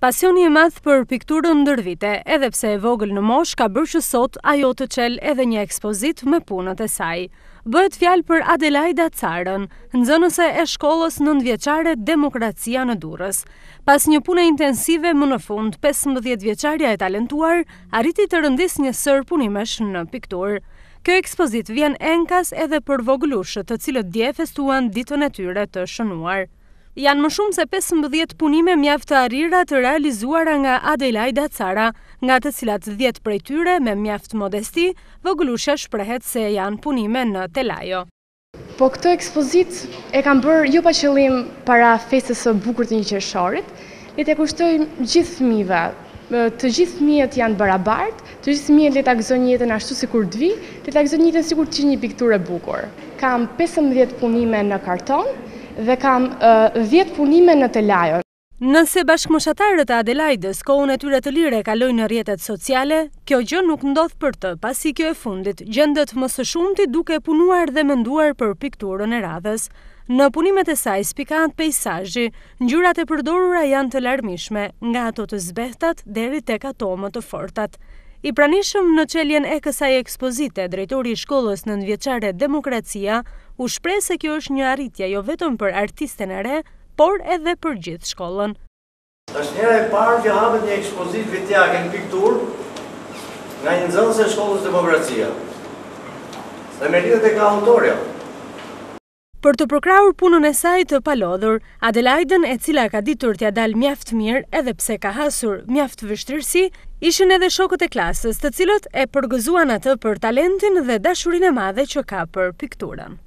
Pasioni i madh për pikturën ndër vite, edhe pse e vogël në moshë, ka bërë që sot ajo të çel edhe një ekspozit me punët e saj. Bëhet fjalë për Adelaida Carën, nxënëse e shkollës 9-vjeçare Demokracia në Durrës. Pas një pune intensive më në fund, 15-vjeçaria e talentuar arriti të rëndis një sër punimesh në pikturë. Kjo ekspozit vjen enkas edhe për vogëlushët, të cilët dje festuan ditën e tyre të shënuar. Janë më shumë se 15 punime mjaft të arrira të realizuara nga Adelaida Cara, nga të cilat 10 prej tyre me mjaft modesti, vogëlushja shprehet se janë punime në telajo. Po këtë ekspozit e kam bërë jo pa qëllim para festës së bukur të 1 qershorit, le t'ia kushtojmë gjithë fëmijëve. Të gjithë fëmijët janë barabartë, të gjithë fëmijët le ta gëzojnë jetën ashtu sikur të vi, le ta gëzojnë jetën sikur të një pikturë e bukur. Kam 15 punime në karton dhe kam 10 punime në telajo. Nëse bashkëmoshatarët e Adelaidës kohën e tyre të lire kalojnë në rrjetet sociale, kjo gjë nuk ndodh për të, pasi kjo e fundit gjendet më së shumti duke punuar dhe menduar për pikturën e radhës. Në punimet e saj spikant peizazhi, ngjyrat e përdorura janë të larmishme, nga ato të zbehtat deri tek ato më të fortat. I pranishëm në çeljen e kësaj ekspozite, drejtori i shkollës 9-vjeçare Demokracia u shpreh se kjo është një arritje jo vetëm për artisten e re, por edhe për gjithë shkollën. Është hera e parë që hapet një ekspozitë vitjake në pikturë nga një nxënëse e shkollës Demokracia. Dhe meritet e ka autorja. Për të përkrahur punën e saj të palodhur, Adelaidën, e cila ka ditur t'ia dalë mjaft mirë edhe pse ka hasur mjaft vështirësi, ishin edhe shokët e klasës, të cilët e përgëzuan atë për talentin dhe dashurinë e madhe që ka për pikturën.